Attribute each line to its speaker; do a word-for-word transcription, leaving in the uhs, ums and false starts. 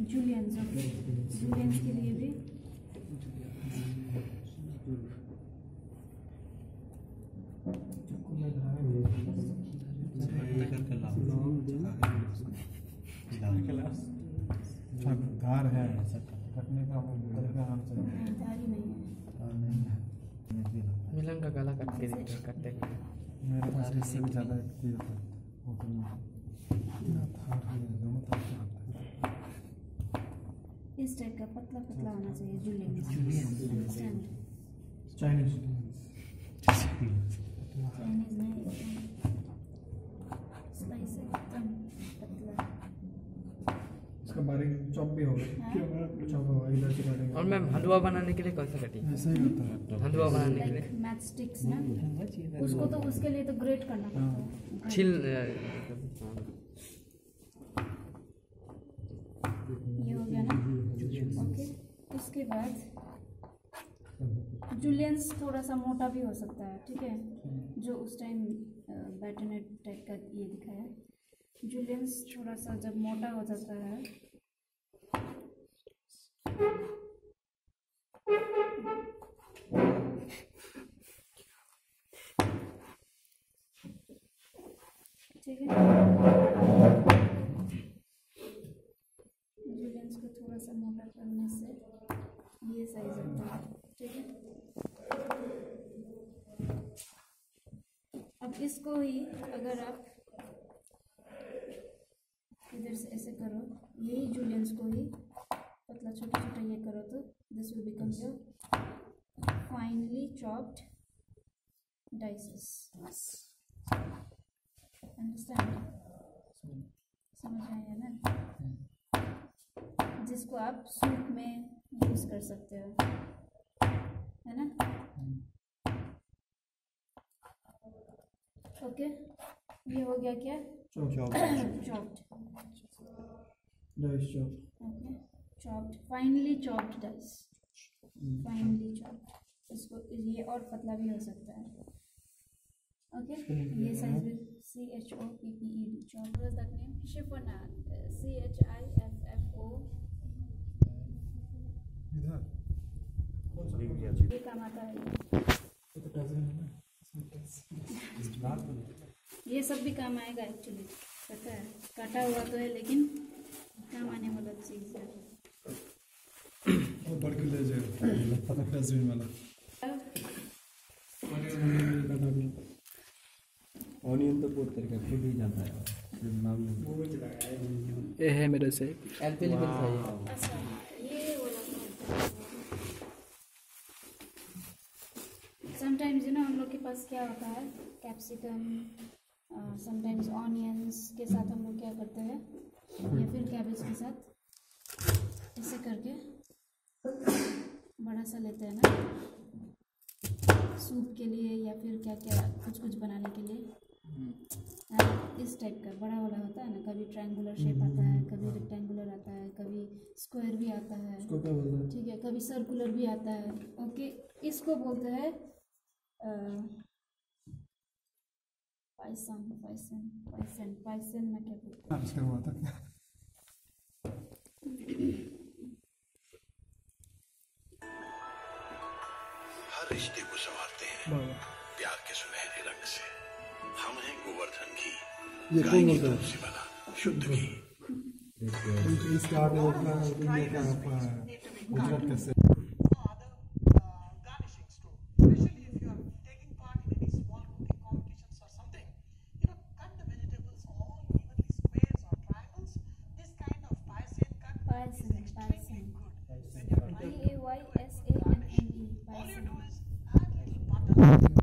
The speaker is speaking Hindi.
Speaker 1: जूलियंस, ओके, जूलियंस के लिए भी
Speaker 2: धार है कटने का
Speaker 1: धार ही नहीं है।
Speaker 3: मिलन का गला कट के देखते हैं, कटते हैं।
Speaker 2: मेरे पास इससे भी ज़्यादा एक्टिव होता है होटल में इतना धार है दोनों तरफ से होता है।
Speaker 1: इस टाइप का पतला पतला होना चाहिए जूलियंस। अंडरस्टैंड?
Speaker 2: चाइनीज
Speaker 1: चाइनीज नहीं, स्लाइस एकदम पतला।
Speaker 2: इसका बारीक चॉप भी होगा, चॉप होगा इधर से काटेंगे।
Speaker 3: और मैम हलवा बनाने के लिए कौन सा कटिंग?
Speaker 2: ऐसा ही होता है
Speaker 3: हलवा बनाने के लिए
Speaker 1: मैच स्टिक्स ना, उसको तो उसके लिए तो ग्रेट करना पड़ता है।
Speaker 3: छिल
Speaker 1: ये हो गया ना, ओके। उसके बाद जूलियंस थोड़ा सा मोटा भी हो सकता है, ठीक है, जो उस टाइम बैटनेट टाइप का ये दिखाया। जूलियंस थोड़ा सा जब मोटा हो जाता है ठीक है, जूलियंस को थोड़ा सा मोटा करने से ये साइज होता है, ठीक है। अब इसको ही अगर आप इधर से ऐसे करो, यही जूलियंस को ही पतला छोटा छोटा ये करो तो this will become your finely chopped dices. Understand? समझ आया ना? जिसको आप सूप में यूज कर सकते हो, है ना? ओके, ये हो गया क्या?
Speaker 2: Chopped
Speaker 1: chopped
Speaker 2: dice chop,
Speaker 1: okay, chopped, finely chopped dice, finely chopped. इसको ये और पतला भी हो सकता है, ओके। ये साइज भी C H O P P E D, chopped. What is that name? Chiffonade, C H I F F O.
Speaker 2: इधर
Speaker 1: ये काम आता है, ये सब भी काम आएगा एक्चुअली, पता है, काटा हुआ तो है लेकिन काम आने वाला चीज़ है।
Speaker 2: वो बढ़ के ले जाएगा पता डस्टबिन वाला।
Speaker 4: ऑनियन तो बहुत तरीका खुद ही जाता है, नाम
Speaker 3: ये है मेरे से
Speaker 4: अवेलेबल था ये।
Speaker 1: अच्छा, ये वाला समटाइम्स यू नो हम लोग के पास क्या होता है, कैप्सिकम, समटाइम्स ऑनियंस के साथ हम लोग क्या करते हैं, या फिर कैबेज के साथ ऐसे करके बड़ा सा लेते हैं ना सूप के लिए, या फिर क्या क्या कुछ कुछ बनाने के लिए। इस टाइप का बड़ा वाला होता है ना, कभी ट्रायंगुलर शेप आता है, कभी रेक्टेंगुलर आता है, कभी स्क्वायर भी आता है, ठीक है, कभी सर्कुलर भी आता है, ओके। इसको बोलते हैं पाइसन, पाइसन, पाइसन, पाइसन में क्या बोलते हैं?
Speaker 2: इसका हुआ था क्या?
Speaker 5: हर रिश्ते को संवारते हैं प्यार के सुनहरे रंग से। हम हैं गोवर्धन घी, गाय के दूध से बना शुद्ध घी।
Speaker 2: इसका आपने उतना दुनिया का गुजरात कैसे
Speaker 1: P A Y S A N N E,